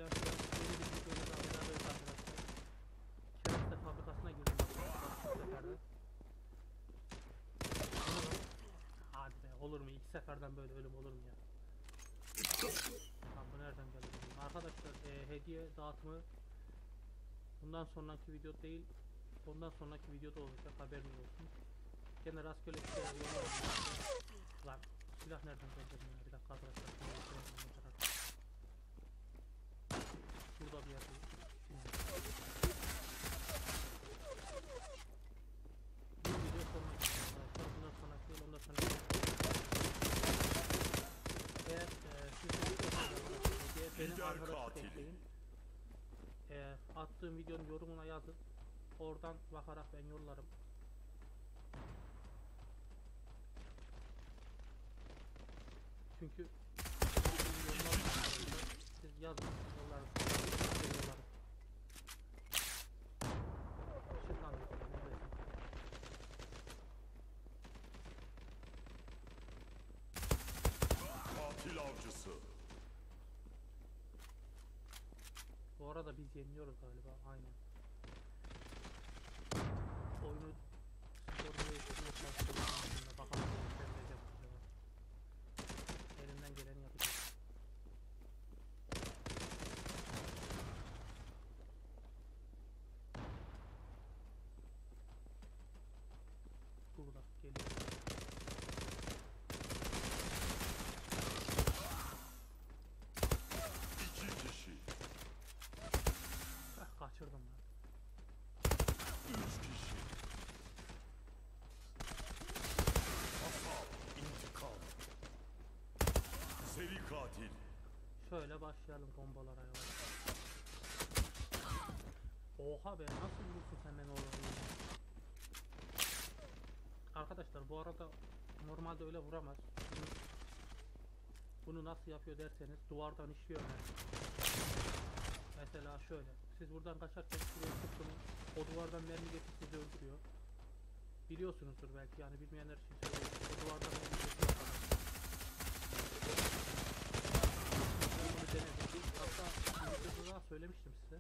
yapacağım şey yeni bir videoyla daha beraberiz arkadaşlar. Kereste fabrikasına girdim bu seferde. Hadi be, olur mu? İlk seferden böyle ölüm olur mu ya? Lan bu nereden geldi? Arkadaşlar hediye dağıtımı bundan sonraki video değil, ondan sonraki videoda olacak, haberiniz olsun. Gene rastgele bir şeyler yapıyorum. Lan silah nereden geldi ya? Bir dakika arkadaşlar. Burada bir yerde. Bir video sonuna gidiyor arkadaşlar. Bundan sonraki değil, ondan sonraki. Eğer siz benim arkadaşlık ekleyin. Attığım videonun yorumuna yazın. Oradan bakarak ben yollarım. Çünkü siz yazın, yollarım. Şuradan Katil avcısı. bu arada biz yeniliyoruz galiba, aynen. Oyunu skorunu eşitliğine çalıştırıyorum. Bakalım gösterebileceğim acaba. Elimden geleni yapacağım. Burada geliyor. İki kişi. Kaçırdım ben. 3 kişi. Hasar, intikam. Seri katil. Şöyle başlayalım bombalara yavaş. Oha be, nasıl vurursun sen beni oğlum? Arkadaşlar bu arada normalde öyle vuramaz. Bunu nasıl yapıyor derseniz duvardan işliyor yani. Mesela şöyle, siz buradan kaçarken şuraya tuttunuz, o duvardan mermi geçip sizi öldürüyor. Biliyorsunuzdur belki, yani bilmeyenler için söyleyeyim. O duvardan mermi geçiyor. Ben bunu denedim. Hatta videoda daha söylemiştim size.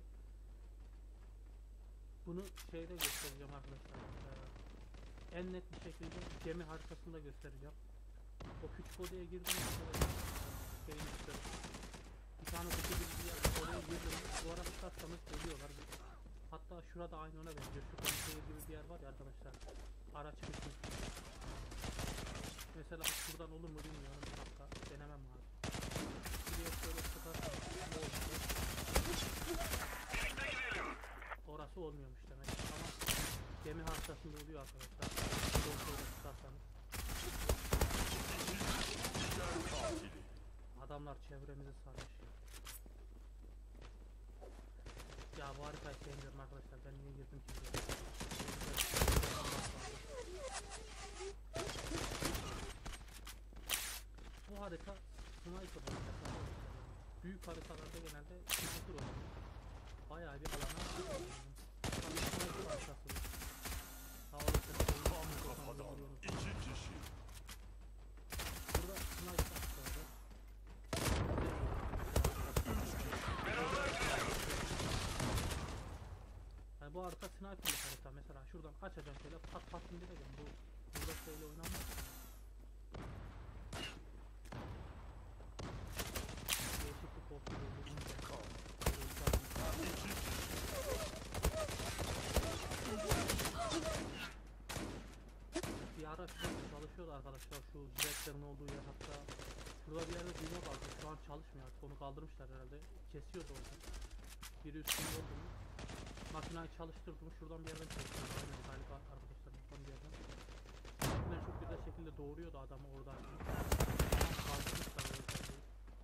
Bunu şeyde göstereceğim arkadaşlar. En net bir şekilde gemi haritasında göstereceğim. O küçük odaya girdim arkadaşlar. Bir tane kutu gibi bir yer, oraya girdim. Duvara tutarsanız ölüyorlar. Hatta şurada aynı ona benziyor. Şu konteyner gibi bir yer var ya arkadaşlar. Araç kısmı. Mesela şuradan olur mu bilmiyorum. Bir dakika denemem lazım. Şuraya şöyle tutarsanız ne olur? Orası olmuyormuş demek ama gemi haritasında oluyor arkadaşlar. Şöyle tutarsanız. Adamlar çevremizi sarmış. Ya bu haritayı sevmiyorum arkadaşlar. Ben niye girdim ki buraya? Bu harita sniper harita. Büyük haritalarda genelde sniper oluyor. Bayağı bir alana sniper haritası. Sağ olasın. Tam kafadan 2 kişi. Burada sniper haritası. Yani bu harita sniper'lı harita. Mesela şuradan açacağım şöyle pat pat indireceğim. Burada şöyle oynanmaz. Değişiklik olsun. İntikam. Bir ara çalışıyordu arkadaşlar şu jiletlerin olduğu yer, hatta şurada bir yerde düğme vardı, şu an çalışmıyor artık, onu kaldırmışlar herhalde, kesiyordu orada. Biri üstünde oldu mu makinayı çalıştırdım, şuradan bir yerden çalıştırdım galiba arkadaşlar, buradan bir yerden. Makine çok güzel şekilde doğuruyordu adamı oradan. Kaldırmışlar orada.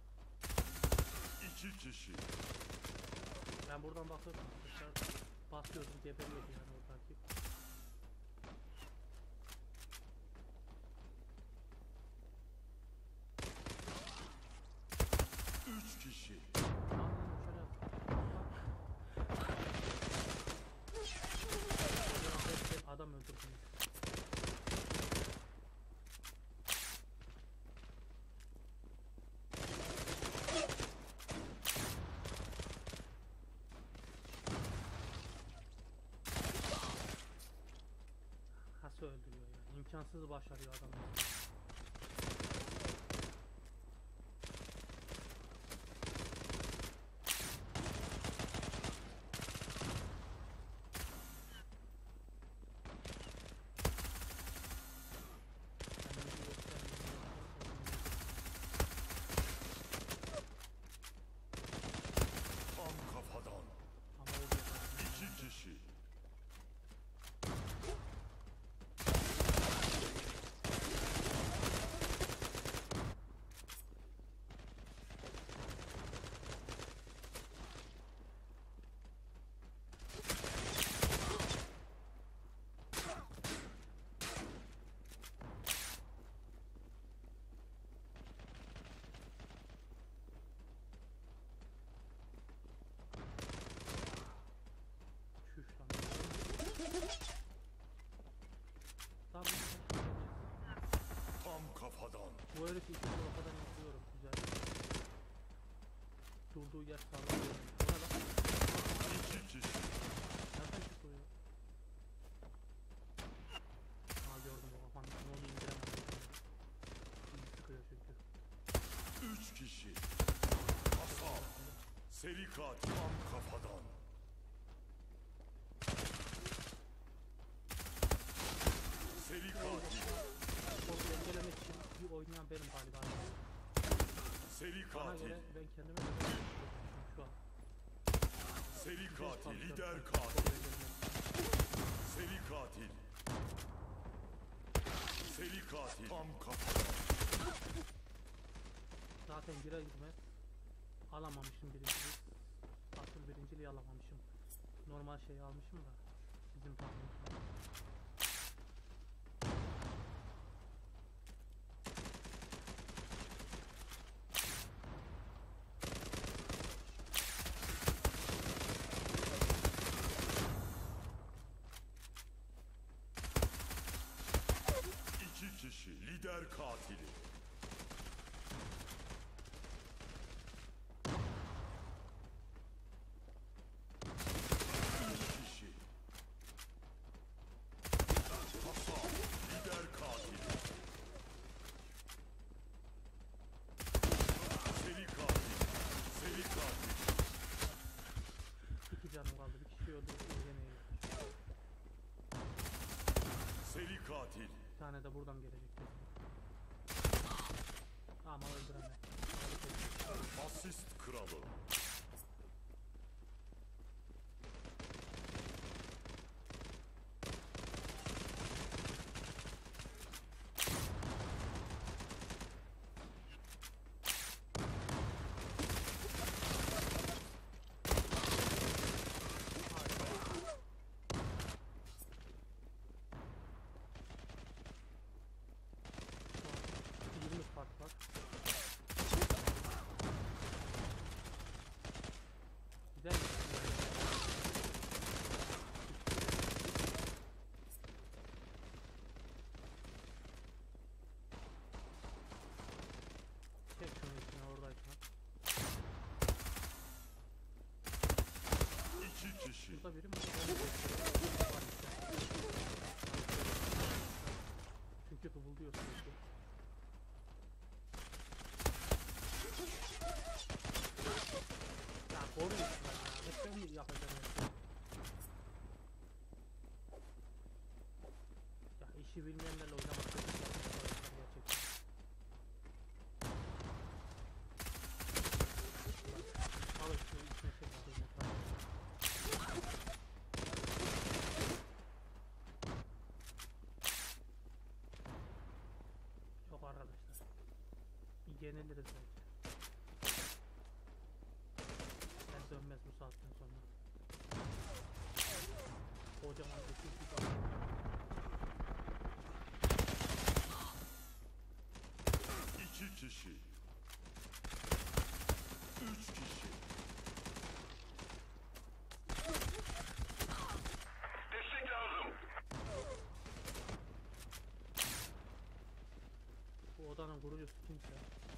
2 kişi. Ben buradan bakıyorum arkadaşlar, basıyordum, geberiyordu yani oradaki. Üç kişi. Adam öldürdüm. İmkansız başarıyor adam. Tam kafadan. Ama o da 2 kişi. çüş lan. Tamam. Tam kafadan. Bu herifi iki o kadar yapıyorum. Güzel. Durduğu yer sağlıyor. Ona bak. 2 kişi. Nereden çıktı o ya? Ha gördüm o kafamda. Onu indiremem. İyi sıkıyor çünkü. 3 kişi. Hasar. Seri katil. Tam kafadan. Seri katil. Onu engellemek için bir oynayan benim galiba. Seri Bana katil. göre ben kendime göre yapıyorum şu an. Seri katil. Çalışıyorum. Lider Çok katil. engellemek. Seri katil. Seri katil. Tam kafadan. Zaten girer girmez alamamışım birinciliği. Asıl birinciliği alamamışım. Normal şeyi almışım da bizim tahminimizde. İki kişi. Lider katili. Üç kişi. Hasar. Lider katili. Seri katil. Seri katil. İki canım kaldı. Bir kişi öldü. Gene iyi. Seri katil. Bir tane de buradan gelecek. Ama öldüremez. Asist kralı. Şu an 20 fark var. Güzel mi? Çek şunu içine oradayken. İki kişi. Burada biri mi? Çünkü buluyor sürekli. Ya koru işte ya. Hep ben mi yapacağım her şeyi? Ya işi bilmeyenlerle oynamak çok güzel gerçekten. Al işte içine şey var. Yok arkadaşlar. Yeniliriz belki. Ben dönmez bu saatten sonra. Kocaman bir çiftlik var. İki kişi. Üç kişi. Destek lazım. Bu odanın kurucusu kimse.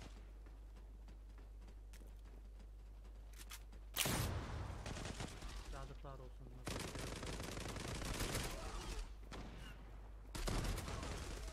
Yazıklar olsun.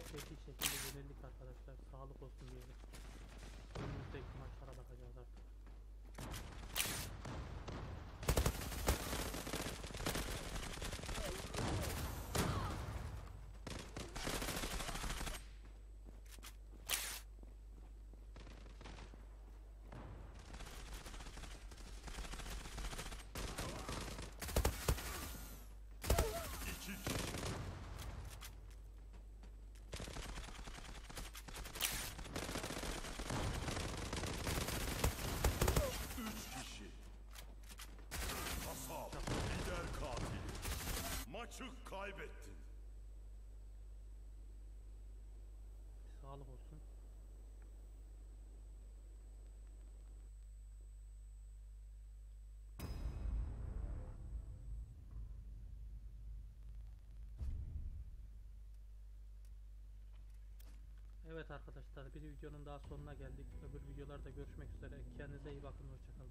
çok feci şekilde yenildik arkadaşlar. Sağlık olsun diyelim. Önümüzdeki maçlara bakacağız artık. İki kişi. Üç kişi. Kasap, lider katili. Maçı kaybettin. Sağlık olsun. Evet arkadaşlar, bir videonun daha sonuna geldik. Öbür videolarda görüşmek üzere. Kendinize iyi bakın. Hoşçakalın.